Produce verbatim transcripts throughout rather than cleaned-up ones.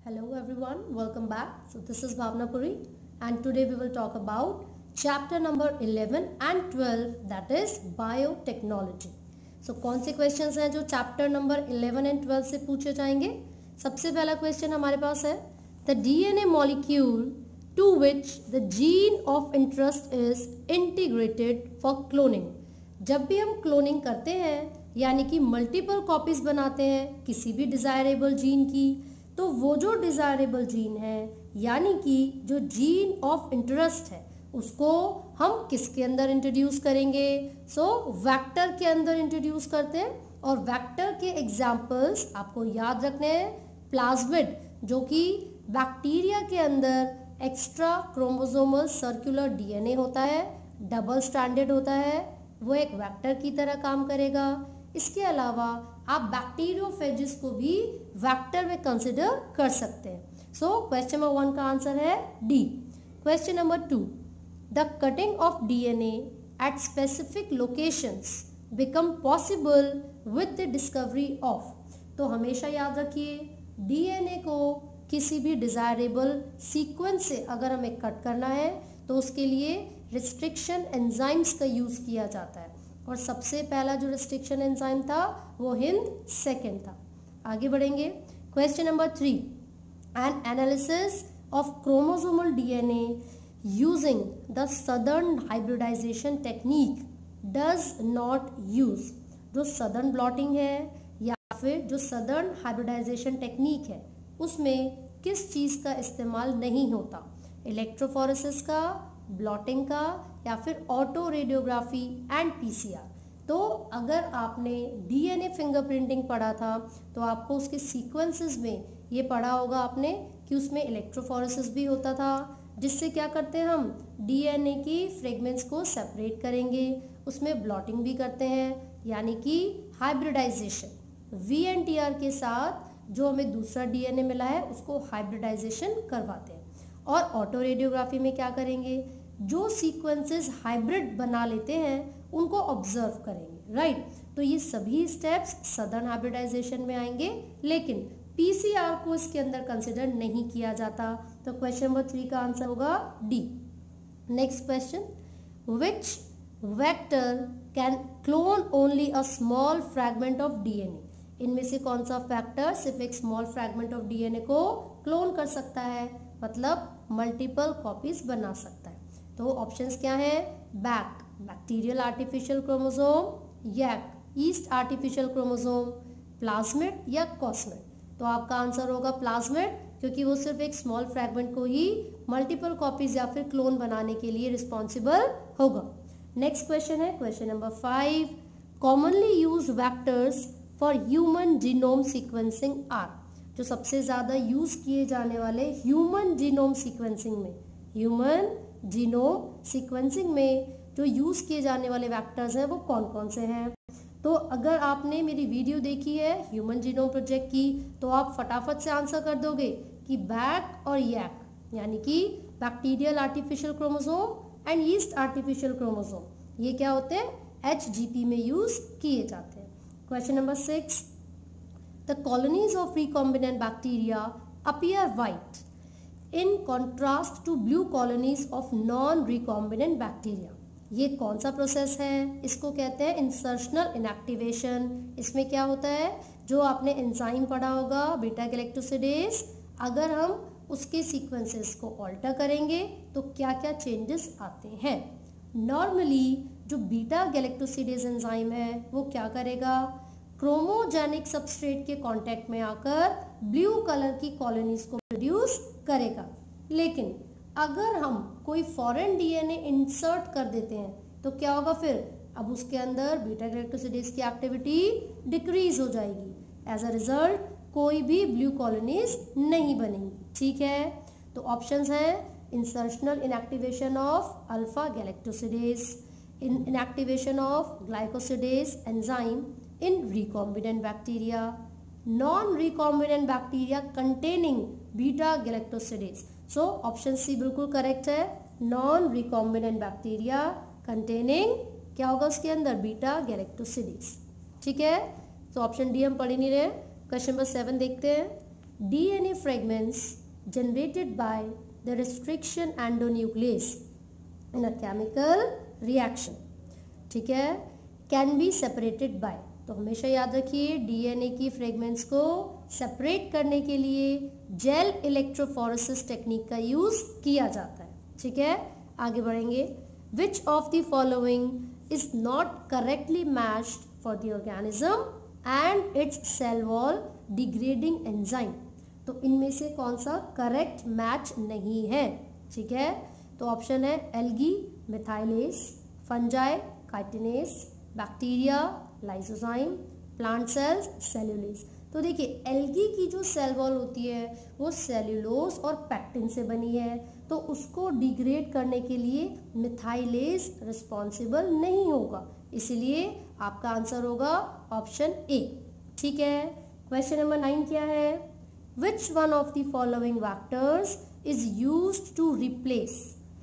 Hello everyone, welcome back. So this is Bhavna Puri and today we will talk about chapter number eleven and twelve, that is biotechnology. So कौन से questions हैं जो chapter number eleven and twelve से पूछे जाएंगे? सबसे पहला question हमारे पास है the D N A molecule to which the gene of interest is integrated for cloning. जब भी हम cloning करते हैं यानी कि multiple copies बनाते हैं किसी भी desirable gene की, तो वो जो डिज़ायरेबल जीन है यानी कि जो जीन ऑफ इंटरेस्ट है उसको हम किसके अंदर इंट्रोड्यूस करेंगे? सो so, वेक्टर के अंदर इंट्रोड्यूस करते हैं और वेक्टर के एग्जाम्पल्स आपको याद रखने हैं। प्लाज्मिड जो कि बैक्टीरिया के अंदर एक्स्ट्रा क्रोमोसोमल सर्कुलर डीएनए होता है, डबल स्ट्रैंडेड होता है, वो एक वेक्टर की तरह काम करेगा। इसके अलावा आप बैक्टीरियोफेजिस को भी वेक्टर में कंसिडर कर सकते हैं। सो क्वेश्चन नंबर वन का आंसर है D. Question number two, the cutting of DNA at specific locations become possible with the discovery of. तो हमेशा याद रखिए डीएनए को किसी भी डिजायरेबल सीक्वेंस से अगर हमें कट करना है तो उसके लिए रिस्ट्रिक्शन एंजाइम्स का यूज किया जाता है और सबसे पहला जो रिस्ट्रिक्शन एंजाइम था वो हिंद सेकेंड था। आगे बढ़ेंगे। Question number three, an analysis of chromosomal DNA using the Southern hybridisation technique does not use. जो सदर्न ब्लॉटिंग है या फिर जो सदर्न हाइब्रिडाइजेशन टेक्निक है उसमें किस चीज़ का इस्तेमाल नहीं होता? इलेक्ट्रोफोरेसिस का, ब्लॉटिंग का या फिर ऑटो रेडियोग्राफी एंड पीसीआर। तो अगर आपने डीएनए फिंगरप्रिंटिंग पढ़ा था तो आपको उसके सीक्वेंसेस में ये पढ़ा होगा आपने कि उसमें इलेक्ट्रोफोरेसिस भी होता था, जिससे क्या करते हैं हम डीएनए की फ्रेगमेंट्स को सेपरेट करेंगे, उसमें ब्लॉटिंग भी करते हैं यानी कि हाइब्रिडाइजेशन। वीएनटीआर के साथ जो हमें दूसरा डीएनए मिला है उसको हाइब्रिडाइजेशन करवाते हैं। और ऑटो रेडियोग्राफी में क्या करेंगे? जो सीक्वेंसेस हाइब्रिड बना लेते हैं उनको ऑब्जर्व करेंगे, राइट। तो ये सभी स्टेप्स सदर्न हाइब्रिडाइजेशन में आएंगे, लेकिन पीसीआर को इसके अंदर कंसिडर नहीं किया जाता। तो क्वेश्चन नंबर थ्री का आंसर होगा D. Next question, which vector can clone only a small fragment of DNA. इनमें से कौन सा फैक्टर सिर्फ एक स्मॉल फ्रैगमेंट ऑफ डीएनए को क्लोन कर सकता है, मतलब मल्टीपल कॉपीज बना सकता है? तो ऑप्शंस क्या हैं? BAC bacterial artificial chromosome, YAC yeast artificial chromosome, plasmid या कॉस्मिड। तो आपका आंसर होगा प्लाज्मिड, क्योंकि वो सिर्फ एक स्मॉल फ्रैगमेंट को ही मल्टीपल कॉपीज या फिर क्लोन बनाने के लिए रिस्पॉन्सिबल होगा। नेक्स्ट क्वेश्चन है question number five, commonly use vectors for human genome sequencing are. जो सबसे ज़्यादा यूज किए जाने वाले ह्यूमन जीनोम सीक्वेंसिंग में ह्यूमन जीनोम सीक्वेंसिंग में जो यूज किए जाने वाले वेक्टर्स हैं वो कौन कौन से हैं? तो अगर आपने मेरी वीडियो देखी है ह्यूमन जीनोम प्रोजेक्ट की तो आप फटाफट से आंसर कर दोगे कि बैक और यैक, यानी कि bacterial artificial chromosome and yeast artificial chromosome, ये क्या होते हैं? एचजीपी में यूज किए जाते हैं। Question number six, the colonies of recombinant bacteria appear white in contrast to blue colonies of non-recombinant bacteria। ये कौन सा प्रोसेस है? इसको कहते हैं इंसर्शनल इनएक्टिवेशन। इसमें क्या होता है? जो आपने एंजाइम पढ़ा होगा बीटा गैलेक्टोसिडेज, अगर हम उसके सीक्वेंसेस को ऑल्टर करेंगे तो क्या क्या चेंजेस आते हैं? नॉर्मली जो बीटा गैलेक्टोसिडेज एंजाइम है वो क्या करेगा? क्रोमोजेनिक सबस्ट्रेट के कांटेक्ट में आकर ब्लू कलर की कॉलोनीज को प्रोड्यूस करेगा। लेकिन अगर हम कोई फॉरेन डीएनए इंसर्ट कर देते हैं तो क्या होगा फिर? अब उसके अंदर बीटा गैलेक्टोसिडेज की एक्टिविटी डिक्रीज हो जाएगी। एज अ रिजल्ट कोई भी ब्लू कॉलोनीज नहीं बनेंगी, ठीक है। तो ऑप्शंस हैं insertional inactivation of alpha galactosidase, inactivation of glycosidase enzyme in recombinant bacteria, non-recombinant bacteria containing beta galactosidase। so option C बिल्कुल करेक्ट है, non-recombinant bacteria containing क्या होगा उसके अंदर? बीटा गैलेक्टोसिडेज, ठीक है। तो ऑप्शन डी हम पढ़ ही नहीं रहे। क्वेश्चन नंबर सेवन देखते हैं। DNA fragments generated by the restriction endonuclease in a chemical reaction, ठीक है, कैन बी सेपरेटेड बाय। तो हमेशा याद रखिए डीएनए की फ्रेगमेंट्स को सेपरेट करने के लिए जेल इलेक्ट्रोफोरेसिस टेक्निक का यूज किया जाता है, ठीक है। आगे बढ़ेंगे। Which of the following is not correctly matched for the organism and its cell wall degrading enzyme. तो इनमें से कौन सा करेक्ट मैच नहीं है, ठीक है। तो ऑप्शन है algae methylase, fungi chitinase, bacteria lysozyme, plant cells cellulase. तो देखिए एल्गी की जो सेल वॉल होती है वो सेल्यूलोज और पैक्टिन से बनी है, तो उसको डिग्रेड करने के लिए मिथाइलेस रिस्पॉन्सिबल नहीं होगा, इसलिए आपका आंसर होगा ऑप्शन ए, ठीक है। क्वेश्चन नंबर नाइन क्या है? Which one of the following vectors is used to replace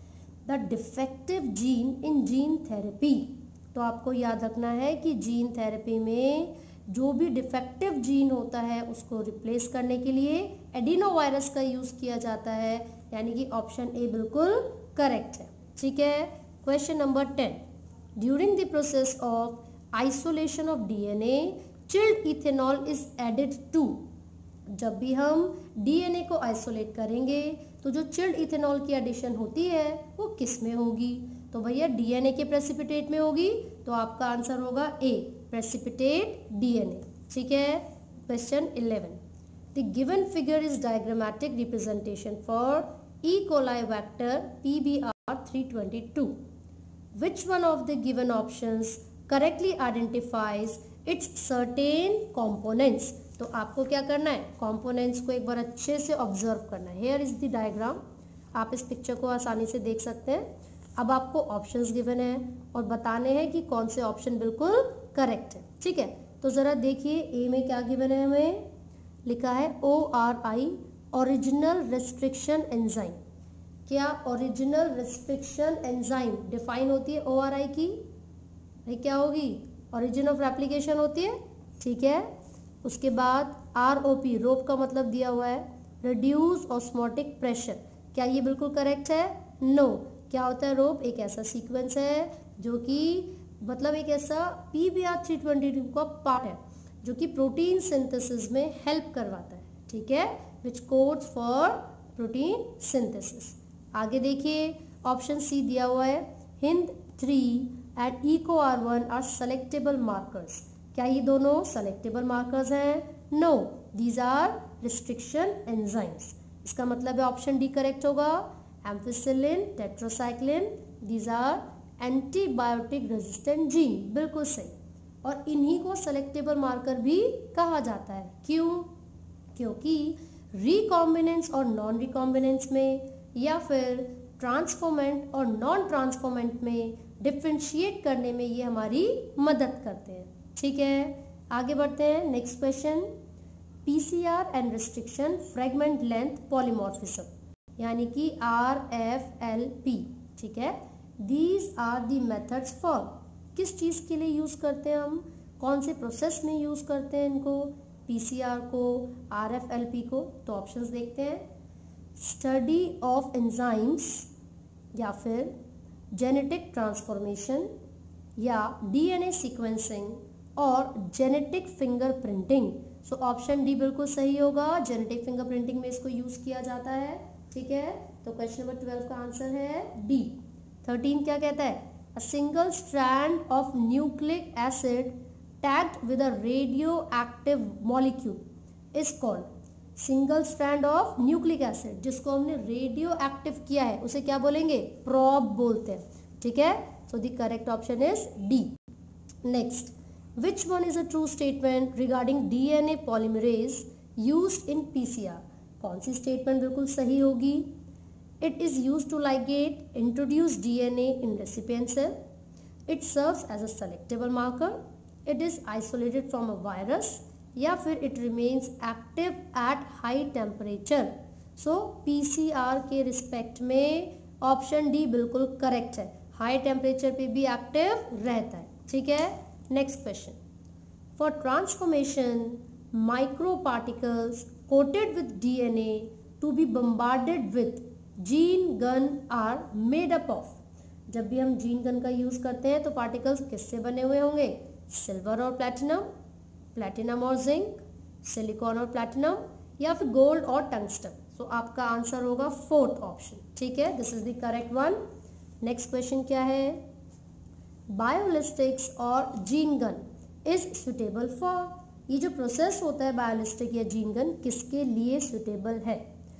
the defective gene in gene therapy. तो आपको याद रखना है कि जीन थेरेपी में जो भी डिफेक्टिव जीन होता है उसको रिप्लेस करने के लिए एडिनोवायरस का यूज किया जाता है, यानी कि ऑप्शन ए बिल्कुल करेक्ट है, ठीक है। Question number ten, during the process of isolation of DNA chilled ethanol is added to. जब भी हम डीएनए को आइसोलेट करेंगे तो जो चिल्ड इथेनॉल की एडिशन होती है वो किस में होगी? तो भैया डीएनए के प्रेसिपिटेट में होगी, तो आपका आंसर होगा ए, प्रेसिपिटेट डीएनए, ठीक है। Question eleven, the given figure is diagrammatic representation for E coli vector p B R three twenty two. Which one of the given options correctly identifies its certain components. तो आपको क्या करना है, components को एक बार अच्छे से ऑब्जर्व करना है। हेयर इज द डायग्राम, आप इस पिक्चर को आसानी से देख सकते हैं। अब आपको ऑप्शंस गिवन है और बताने हैं कि कौन से ऑप्शन बिल्कुल करेक्ट है, ठीक है। तो जरा देखिए ए में क्या गिवन है, हमें लिखा है O R I original restriction enzyme. क्या ओरिजिनल रिस्ट्रिक्शन एंजाइम डिफाइन होती है ओ आर आई की? भाई क्या होगी? ओरिजिन ऑफ रेप्लिकेशन होती है, ठीक है। उसके बाद आर ओ पी, रोप का मतलब दिया हुआ है रिड्यूस ऑस्मोटिक प्रेशर। क्या ये बिल्कुल करेक्ट है? नो। क्या होता है रोप? एक ऐसा सीक्वेंस है जो कि मतलब एक ऐसा p B R three twenty two का पार्ट है जो कि प्रोटीन सिंथेसिस में हेल्प करवाता है, ठीक है, which codes for protein synthesis. आगे देखिए ऑप्शन सी दिया हुआ है Hind three and Eco R one are selectable markers. क्या ये दोनों सेलेक्टेबल मार्कर्स हैं? No, these are restriction enzymes. इसका मतलब है ऑप्शन डी करेक्ट होगा। Ampicillin, tetracycline, these are antibiotic resistant gene, बिल्कुल सही। और इन्हीं को सेलेक्टेबल मार्कर भी कहा जाता है। क्यों? क्योंकि रिकॉम्बिनेंस और नॉन रिकॉम्बिनेंस में या फिर ट्रांसफॉर्मेंट और नॉन ट्रांसफॉर्मेंट में डिफ्रेंशिएट करने में ये हमारी मदद करते हैं, ठीक है। आगे बढ़ते हैं, next question, PCR and restriction fragment length polymorphism, यानी कि आर एफ एल पी, ठीक है। These are the methods for, किस चीज़ के लिए यूज़ करते हैं हम, कौन से प्रोसेस में यूज़ करते हैं इनको, पीसीआर को, आर एफ एल पी को? तो ऑप्शंस देखते हैं, स्टडी ऑफ एंजाइम्स, या फिर जेनेटिक ट्रांसफॉर्मेशन, या डीएनए सीक्वेंसिंग, और genetic fingerprinting. So option D बिल्कुल सही होगा, जेनेटिक फिंगरप्रिंटिंग में इसको यूज़ किया जाता है, ठीक है। तो क्वेश्चन नंबर ट्वेल्व का आंसर है डी। थर्टीन क्या कहता है, a single strand of nucleic acid tagged with a radioactive molecule is called. Single strand of nucleic acid जिसको हमने रेडियो एक्टिव किया है उसे क्या बोलेंगे? प्रोब बोलते हैं, ठीक है। So the correct option is D. Next, which one is a true statement regarding DNA polymerase used in PCR? कौन सी स्टेटमेंट बिल्कुल सही होगी? It is used to ligate introduce DNA in recipient cell, it serves as a selectable marker, it is isolated from a virus, या फिर it remains active at high temperature. So PCR के respect में option D बिल्कुल correct है, high temperature पे भी active रहता है, ठीक है। Next question, for transformation micro particles coated with D N A to be bombarded with gene gun are made up of. जब भी हम जीन गन का यूज करते हैं तो पार्टिकल्स किससे बने हुए होंगे? सिल्वर और प्लैटिनम, प्लैटिनम और जिंक, सिलिकॉन और प्लैटिनम, या फिर गोल्ड और टंगस्टन. सो so, आपका आंसर होगा फोर्थ ऑप्शन. ठीक है, this is the correct one. Next question क्या है? बायोलिस्टिक्स और gene gun is suitable for. ये जो प्रोसेस होता है बायोलिस्टिक या जीन गन किसके लिए सुटेबल है?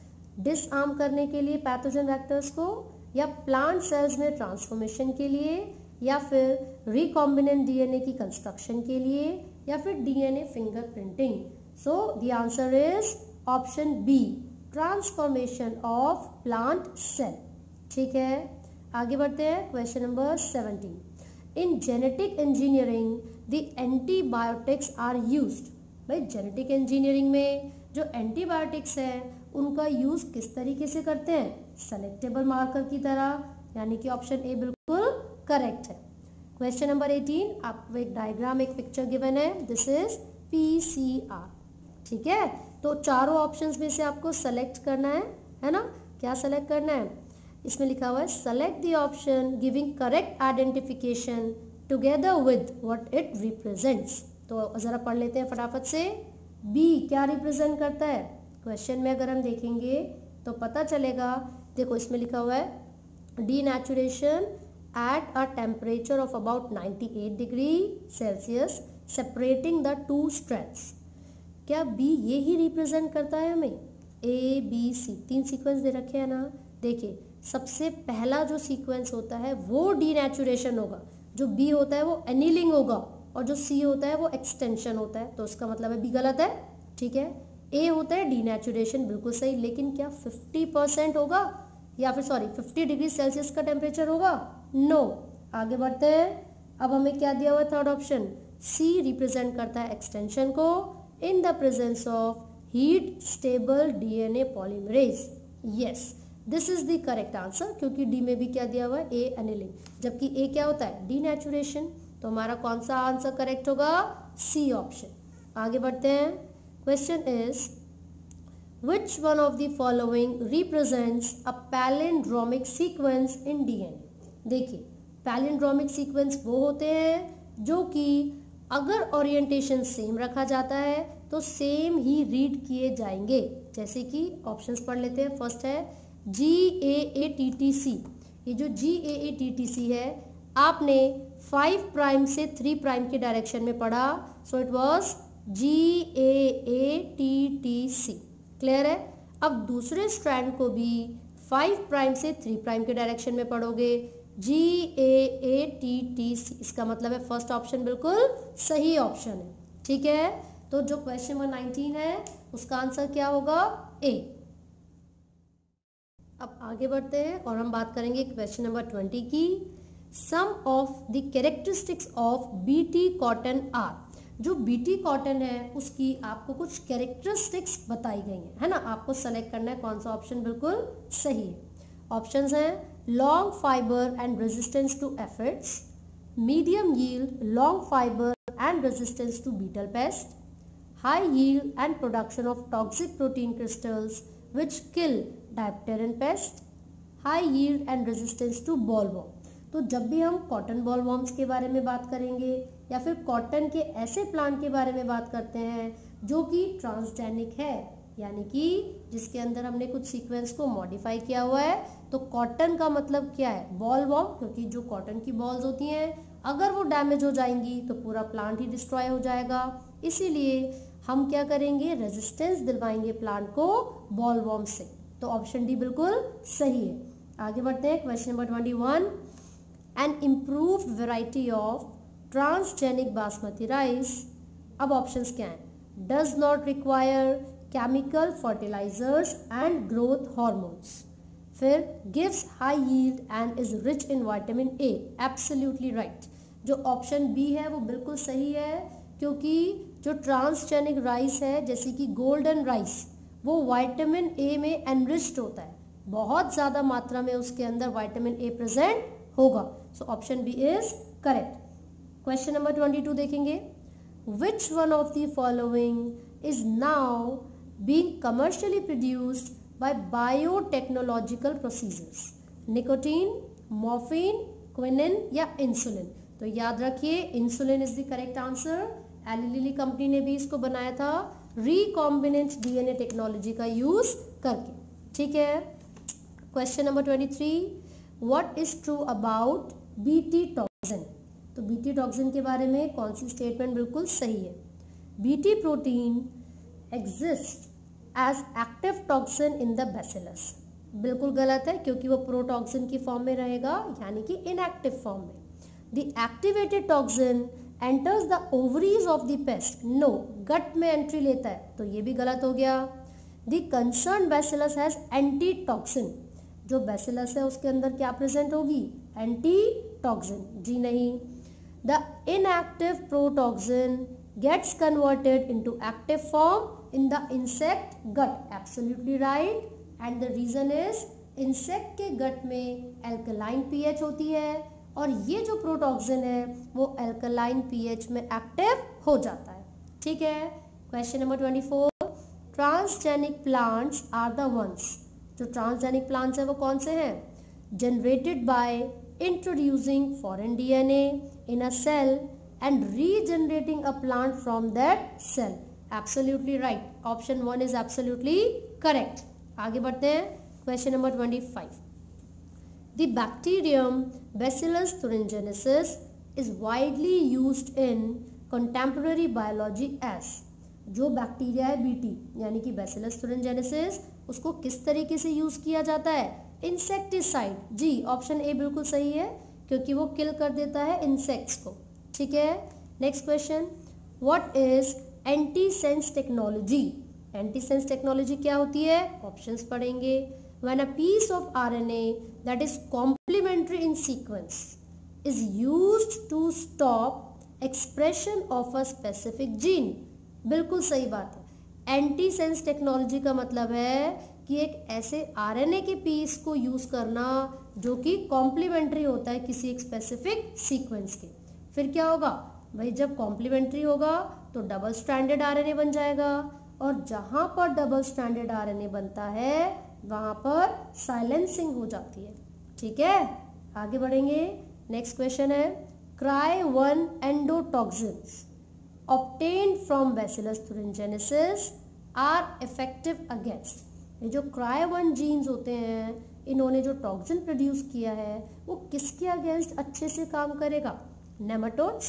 डिसआर्म करने के लिए पैथोजन वेक्टर्स को, या प्लांट सेल्स में ट्रांसफॉर्मेशन के लिए, या फिर रिकॉम्बिनेंट डीएनए की कंस्ट्रक्शन के लिए, या फिर DNA fingerprinting. So the answer is option B, transformation of plant cell. ठीक है, आगे बढ़ते हैं. Question number seventeen. In genetic engineering the antibiotics are used. भाई जेनेटिक इंजीनियरिंग में जो एंटीबायोटिक्स है उनका यूज किस तरीके से करते हैं? सेलेक्टेबल मार्कर की तरह, यानी कि ऑप्शन ए बिल्कुल करेक्ट है. Question number eighteen. आपको एक डायग्राम, एक पिक्चर गिवन है. This is PCR. ठीक है, तो चारों ऑप्शंस में से आपको सेलेक्ट करना है, है ना? क्या सेलेक्ट करना है? इसमें लिखा हुआ है select the option giving correct identification together with what it represents. तो जरा पढ़ लेते हैं फटाफट से. बी क्या रिप्रेजेंट करता है? क्वेश्चन में अगर हम देखेंगे तो पता चलेगा. देखो इसमें लिखा हुआ है denaturation at a temperature of about ninety eight degree Celsius separating the two strands. क्या बी ये ही रिप्रेजेंट करता है हमें? ए बी सी तीन सीक्वेंस दे रखे हैं ना. देखिए सबसे पहला जो सीक्वेंस होता है वो डीनेचुरेशन होगा, जो बी होता है वो एनीलिंग होगा, और जो सी होता है वो एक्सटेंशन होता है. तो उसका मतलब है बी गलत है. ठीक है, ए होता है डीनेचुरेशन, बिल्कुल सही. लेकिन क्या फिफ्टी परसेंट होगा, या फिर सॉरी फिफ्टी डिग्री सेल्सियस का टेम्परेचर होगा? नो. आगे बढ़ते हैं. अब हमें क्या दिया हुआ है? थर्ड ऑप्शन सी रिप्रेजेंट करता है एक्सटेंशन को in the presence of heat stable DNA polymerase. Yes, this is the correct answer, क्योंकि डी में भी क्या दिया हुआ है? ए एनिलिंग, जबकि ए क्या होता है? डीनेचुरेशन. तो हमारा कौन सा आंसर करेक्ट होगा? C option. आगे बढ़ते हैं. Question is which one of the following represents a palindromic sequence in DNA. देखिए पैलिंड्रोमिक सीक्वेंस वो होते हैं जो कि अगर ओरिएंटेशन सेम रखा जाता है तो सेम ही रीड किए जाएंगे. जैसे कि ऑप्शंस पढ़ लेते हैं. फर्स्ट है जी ए ए टी टी सी. ये जो जी A A T T C है आपने फाइव प्राइम से थ्री प्राइम के डायरेक्शन में पढ़ा. So it was G A A T T C. Clear है? अब दूसरे स्ट्रैंड को भी फाइव प्राइम से थ्री प्राइम के डायरेक्शन में पढ़ोगे, जी ए ए टी टी सी. इसका मतलब है फर्स्ट ऑप्शन बिल्कुल सही ऑप्शन है. ठीक है, तो जो क्वेश्चन नंबर नाइनटीन है उसका आंसर क्या होगा? ए. अब आगे बढ़ते हैं और हम बात करेंगे क्वेश्चन नंबर ट्वेंटी की. Some of the characteristics of BT cotton are. जो बीटी कॉटन है उसकी आपको कुछ कैरेक्टरिस्टिक्स बताई गई हैं, है ना? आपको सेलेक्ट करना है कौन सा ऑप्शन बिल्कुल सही है. ऑप्शंस हैं long fibre and resistance to aphids, medium yield, long fibre and resistance to beetle pest, high yield and production of toxic protein crystals which kill dipteran pest, high yield and resistance to bollworm. तो जब भी हम cotton bollworms के बारे में बात करेंगे या फिर कॉटन के ऐसे प्लांट के बारे में बात करते हैं जो कि ट्रांसजेनिक है, यानी कि जिसके अंदर हमने कुछ सीक्वेंस को मॉडिफाई किया हुआ है, तो कॉटन का मतलब क्या है? बॉलवॉर्म. क्योंकि जो कॉटन की बॉल्स होती हैं अगर वो डैमेज हो जाएंगी तो पूरा प्लांट ही डिस्ट्रॉय हो जाएगा. इसीलिए हम क्या करेंगे? रेजिस्टेंस दिलवाएंगे प्लांट को बॉलवॉर्म से. तो ऑप्शन डी बिल्कुल सही है. आगे बढ़ते हैं. Question number twenty one. An improved variety of transgenic basmati rice. अब ऑप्शंस क्या हैं? Does not require chemical fertilisers and growth hormones. फिर gives high yield and is rich in vitamin A. Absolutely right. जो ऑप्शन बी है वो बिल्कुल सही है, क्योंकि जो ट्रांसजेनिक राइस है जैसे कि गोल्डन राइस वो विटामिन ए में एनरिच्ड होता है, बहुत ज़्यादा मात्रा में उसके अंदर विटामिन ए प्रेजेंट होगा. So option B is correct. Question number twenty two देखेंगे. Which one of the following is now being commercially produced by biotechnological procedures. Nicotine, morphine, quinine या इंसुलिन? तो याद रखिए insulin is the correct answer. Eli Lilly company ने भी इसको बनाया था रिकॉम्बिनेंट डीएनए टेक्नोलॉजी का यूज करके। ठीक है, question number twenty three, what is true about BT toxin? तो बीटी टॉक्सिन के बारे में कौन सी स्टेटमेंट बिल्कुल सही है? BT protein exist as active toxin in the bacillus. बिल्कुल गलत है, क्योंकि वो प्रोटॉक्सिन की फॉर्म में रहेगा, यानी कि इनएक्टिव फॉर्म में। The activated toxin enters the ovaries of the pest. No, gut में एंट्री लेता है, तो ये भी गलत हो गया। The concern bacillus has anti toxin. जो बैसिलस है उसके अंदर क्या प्रेजेंट होगी? Anti toxin. जी नहीं। The inactive protoxin gets converted into active form in the insect gut. Absolutely right. And the reason is insect के gut में alkaline pH होती है और ये जो प्रोटॉक्सिन है वो alkaline pH में एक्टिव हो जाता है। ठीक है, question number twenty four, transgenic plants are the ones. जो ट्रांसजेनिक प्लांट्स है वो कौन से हैं? Generated by introducing foreign DNA in a cell and regenerating a plant from that cell. Absolutely right. Option one is absolutely correct. आगे बढ़ते हैं, question number twenty five. The bacterium Bacillus thuringiensis is widely used in contemporary biology as. जो bacteria है BT यानी कि Bacillus thuringiensis, उसको किस तरीके से यूज किया जाता है? इंसेक्टिसाइड। जी, ऑप्शन ए बिल्कुल सही है, क्योंकि वो किल कर देता है इंसेक्ट्स को। ठीक है, next question, what is antisense technology? Antisense technology क्या होती है? ऑप्शंस पढ़ेंगे। When a piece of RNA that is complementary in sequence is used to stop expression of a specific gene. बिल्कुल सही बात है। एंटीसेंस टेक्नोलॉजी का मतलब है कि एक ऐसे आरएनए के पीस को यूज करना जो कि कॉम्प्लीमेंट्री होता है किसी एक स्पेसिफिक सीक्वेंस के। फिर क्या होगा भाई? जब कॉम्प्लीमेंट्री होगा तो डबल स्ट्रैंडेड आरएनए बन जाएगा, और जहां पर डबल स्ट्रैंडेड आरएनए बनता है वहां पर साइलेंसिंग हो जाती है। ठीक है, आगे बढ़ेंगे। नेक्स्ट क्वेश्चन है, cry one endotoxins obtained from bacillus thuringiensis are effective against. ये जो क्राई वन जीन्स होते हैं, इन्होंने जो टॉक्सिन प्रोड्यूस किया है वो किसके अगेंस्ट अच्छे से काम करेगा? nematodes,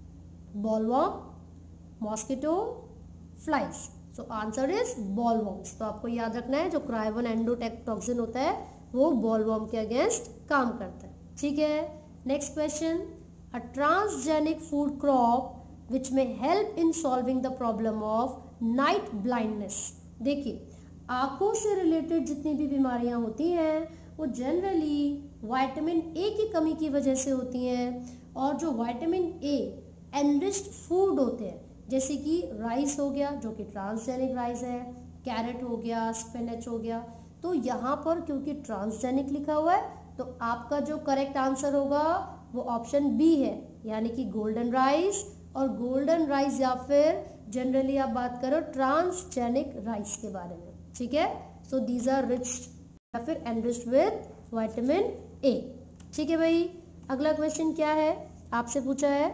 bollworm, mosquito, flies. So answer is bollworms. तो आपको याद रखना है जो क्राइवन एंडोटॉक्सिन होता है वो बॉलवर्म के अगेंस्ट काम करता है। ठीक है, next question, a transgenic food crop which may help in solving the problem of night blindness. देखिए, आंखों से रिलेटेड जितनी भी बीमारियां होती हैं वो जनरली विटामिन ए की कमी की वजह से होती हैं, और जो विटामिन ए एनरिच्ड फूड होते हैं जैसे कि राइस हो गया जो कि ट्रांसजेनिक राइस है, कैरेट हो गया, स्पिनच हो गया, तो यहाँ पर क्योंकि ट्रांसजेनिक लिखा हुआ है तो आपका जो करेक्ट आंसर होगा वो ऑप्शन बी है, यानी कि गोल्डन राइस। और गोल्डन राइस या फिर जनरली आप बात करो ट्रांसजेनिक राइस के बारे में। ठीक है, सो दीज आर रिच या फिर एनरिच्ड विद विटामिन ए। ठीक है भाई, अगला क्वेश्चन क्या है? आपसे पूछा है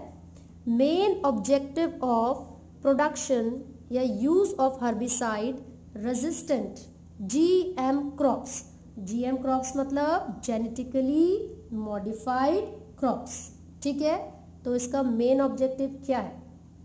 मेन ऑब्जेक्टिव ऑफ प्रोडक्शन या use of herbicide resistant GM crops. GM crops मतलब जेनेटिकली मॉडिफाइड क्रॉप्स। ठीक है, तो इसका मेन ऑब्जेक्टिव क्या है?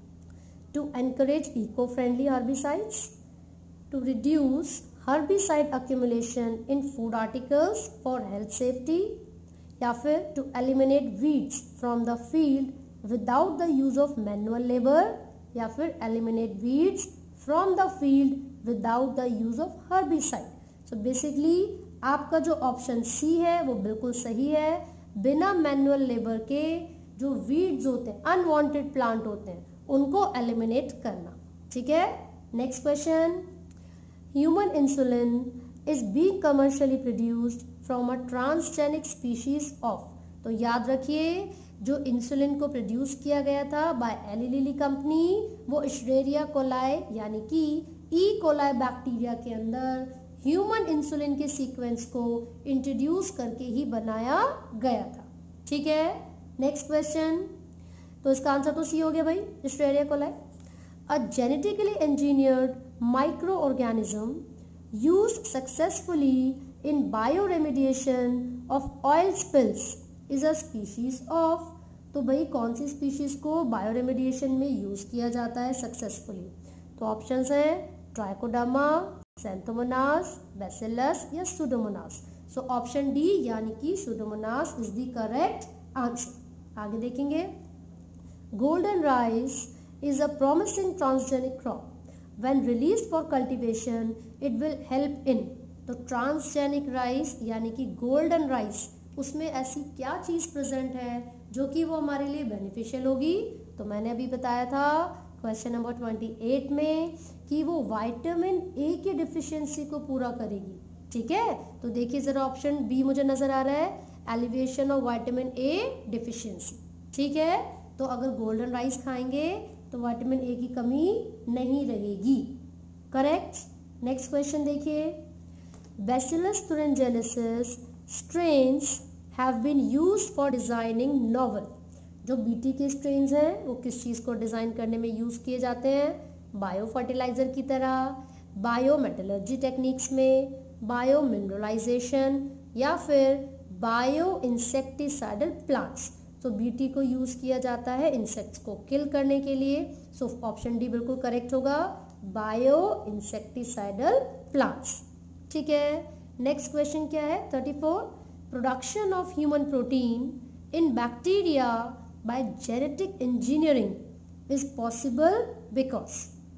To encourage eco friendly herbicides, to reduce herbicide accumulation in food articles for health safety, या फिर to eliminate weeds from the field without the use of manual labour, या फिर eliminate weeds from the field without the use of herbicide. So basically आपका जो option C है वो बिल्कुल सही है। बिना मैनुअल लेबर के जो वीड्स होते हैं, अनवांटेड प्लांट होते हैं, उनको एलिमिनेट करना। ठीक है, next question, human insulin is being commercially produced from a transgenic species of. तो याद रखिए जो इंसुलिन को प्रोड्यूस किया गया था बाय एली लिली कंपनी वो इशरेरिया कोलाई यानी कि ई कोलाई बैक्टीरिया के अंदर ह्यूमन इंसुलिन के सीक्वेंस को इंट्रोड्यूस करके ही बनाया गया था। ठीक है, नेक्स्ट क्वेश्चन। तो इसका आंसर तो सी हो गया भाई, Escherichia coli. A genetically engineered micro organism used successfully in bioremediation of oil spills is a species of, तो भाई कौन सी स्पीशीज को बायोरेमेडिएशन में यूज किया जाता है सक्सेसफुली? तो ऑप्शंस है ट्राइकोडर्मा, xanthomonas, bacillus या सुडोमोनास। सो ऑप्शन डी यानी कि Pseudomonas is the correct answer. आगे देखेंगे, golden rice is a promising transgenic crop. When released for cultivation, it will help in, तो ट्रांसजेनिक राइस यानी कि गोल्डन राइस, उसमें ऐसी क्या चीज़ प्रेजेंट है जो कि वो हमारे लिए बेनिफिशियल होगी? तो मैंने अभी बताया था क्वेश्चन नंबर अट्ठाईस में कि वो विटामिन ए की डिफिशियंसी को पूरा करेगी। ठीक है, तो देखिए ज़रा ऑप्शन बी मुझे नज़र आ रहा है, elevation of vitamin A deficiency. ठीक है, तो अगर गोल्डन राइस खाएंगे तो विटामिन ए की कमी नहीं रहेगी। करेक्ट। नेक्स्ट क्वेश्चन देखिए, Bacillus thuringiensis strains have been used for designing novel। जो बीटी के स्ट्रेन्स हैं वो किस चीज़ को डिज़ाइन करने में यूज़ किए जाते हैं? बायो फर्टिलाइज़र की तरह, बायो मेटलर्जी टेक्निक्स में, बायो मिनरलाइजेशन या फिर बायो इंसेक्टिसाइडल प्लांट्स। तो बीटी को यूज़ किया जाता है इंसेक्ट्स को किल करने के लिए। सो ऑप्शन डी बिल्कुल करेक्ट होगा, बायो इंसेक्टिसाइडल प्लांट्स। ठीक है, नेक्स्ट क्वेश्चन क्या है? Thirty four, production of human protein in bacteria by genetic engineering is possible because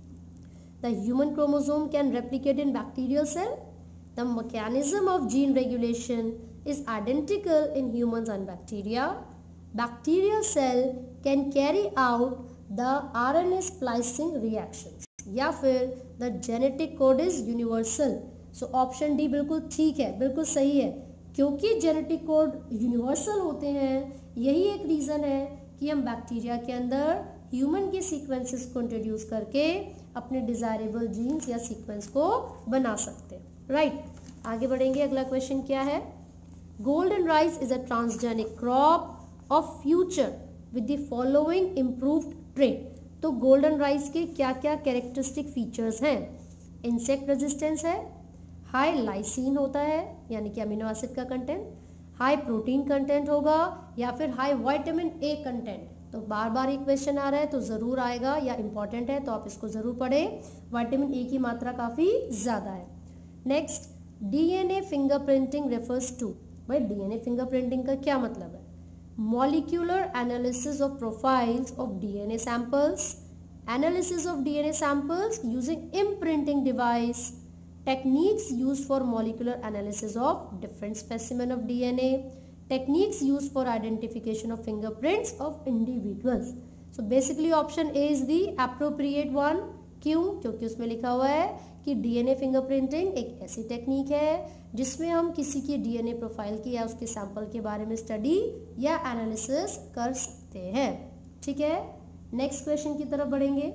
the human chromosome can replicate in bacterial cell, the mechanism of gene regulation is identical in humans and bacteria, bacterial cell can carry out the R N A splicing reactions, या फिर the genetic code is universal। so option D बिल्कुल ठीक है, बिल्कुल सही है, क्योंकि genetic code universal होते हैं। यही एक रीज़न है कि हम बैक्टीरिया के अंदर ह्यूमन के सीक्वेंसेस को इंट्रोड्यूस करके अपने डिजायरेबल जीन्स या सीक्वेंस को बना सकते हैं। राइट, आगे बढ़ेंगे। अगला क्वेश्चन क्या है? Golden rice is a transgenic crop of future with the following improved trait। तो गोल्डन राइस के क्या क्या कैरेक्टरिस्टिक फीचर्स हैं? इंसेक्ट रेजिस्टेंस है, हाई लाइसिन होता है यानी कि अमीनो एसिड का कंटेंट, हाई प्रोटीन कंटेंट होगा या फिर हाई विटामिन ए कंटेंट। तो बार बार ये क्वेश्चन आ रहा है तो ज़रूर आएगा या इम्पॉर्टेंट है तो आप इसको ज़रूर पढ़ें। विटामिन ए की मात्रा काफ़ी ज़्यादा है। Next, DNA fingerprinting refers to. भाई डीएनए फिंगरप्रिंटिंग का क्या मतलब है? Molecular analysis of profiles of DNA samples, analysis of DNA samples using imprinting device, techniques used for molecular analysis of different specimen of DNA, techniques used for identification of fingerprints of individuals. So basically option A is the appropriate one. क्यों? क्योंकि उसमें लिखा हुआ है कि DNA fingerprinting एक ऐसी technique है जिसमें हम किसी की डीएनए प्रोफाइल की या उसके सैंपल के बारे में स्टडी या एनालिसिस कर सकते हैं। ठीक है, नेक्स्ट क्वेश्चन की तरफ बढ़ेंगे।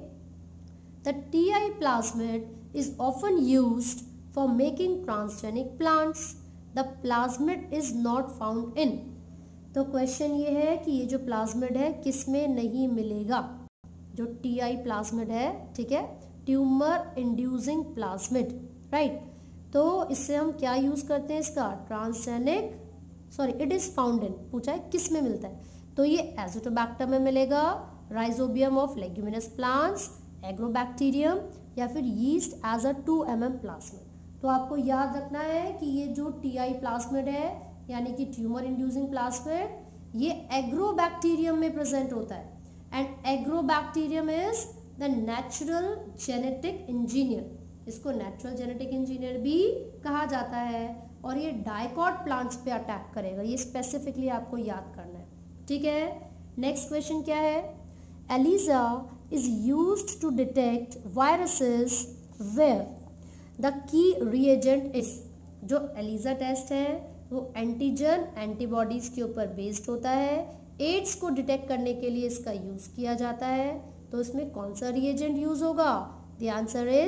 The Ti plasmid is often used for making transgenic plants, the plasmid is not found in. तो क्वेश्चन ये है कि ये जो प्लाज्मिड है किस में नहीं मिलेगा? जो टीआई प्लाज्मिड है, ठीक है, ट्यूमर इंड्यूसिंग प्लाज्मिड। राइट, तो इससे हम क्या यूज करते हैं? इसका transgenic sorry it is found in, पूछा है किस में मिलता है, तो ये एजोटोबैक्टर में मिलेगा, Rhizobium of leguminous plants, Agrobacterium या फिर yeast as a two M M plasmid. तो आपको याद रखना है कि ये जो टीआई प्लाज्मिड है यानी कि ट्यूमर इंड्यूसिंग प्लाज्मिड, ये एग्रोबैक्टीरियम में प्रेजेंट होता है and Agrobacterium is the natural genetic engineer. इसको नेचुरल जेनेटिक इंजीनियर भी कहा जाता है और ये डाइकॉट प्लांट्स पे अटैक करेगा, ये स्पेसिफिकली आपको याद करना है। ठीक है, नेक्स्ट क्वेश्चन क्या है? ELISA is used to detect viruses where the key reagent is. जो एलिजा टेस्ट है वो एंटीजन एंटीबॉडीज के ऊपर बेस्ड होता है। एड्स को डिटेक्ट करने के लिए इसका यूज किया जाता है, तो इसमें कौन सा रिएजेंट यूज होगा? The answer is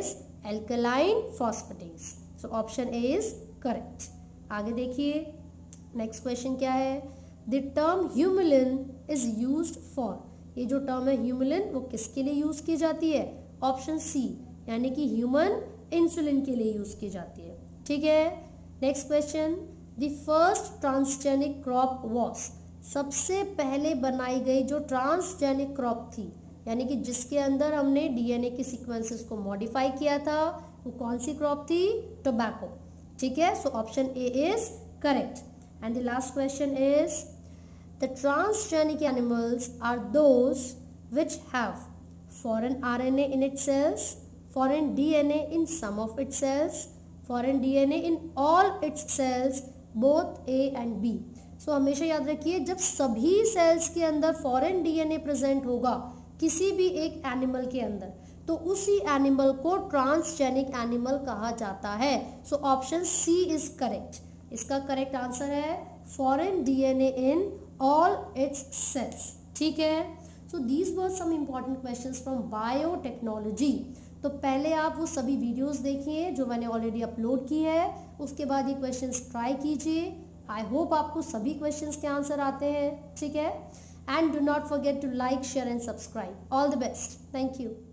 alkaline phosphatase. So option A is correct. आगे देखिए नेक्स्ट क्वेश्चन क्या है. The term humulin is used for. ये जो टर्म है ह्यूमुलिन वो किसके लिए यूज की जाती है? ऑप्शन सी यानी कि ह्यूमन इंसुलिन के लिए यूज की जाती है. ठीक है. Next question. The first transgenic crop was. सबसे पहले बनाई गई जो ट्रांसजेनिक क्रॉप थी यानी कि जिसके अंदर हमने डीएनए के सीक्वेंसेस को मॉडिफाई किया था वो कौन सी क्रॉप थी? टोबैको. ठीक है. So option A is correct. And the last question is the transgenic animals are those which have foreign RNA in its cells, foreign DNA in some of its cells, foreign DNA in all its cells, both A and B. So हमेशा याद रखिए जब सभी sales के अंदर foreign DNA present होगा किसी भी एक एनिमल के अंदर तो उसी एनिमल को ट्रांसजेनिक एनिमल कहा जाता है. So option C is correct. इसका करेक्ट आंसर है foreign DNA in all its cells. ठीक है. So these were some important questions from biotechnology. तो पहले आप वो सभी वीडियोस देखिए जो मैंने ऑलरेडी अपलोड की है, उसके बाद ये क्वेश्चंस ट्राई कीजिए. आई होप आपको सभी क्वेश्चंस के आंसर आते हैं. ठीक है. And do not forget to like, share and subscribe. All the best. Thank you.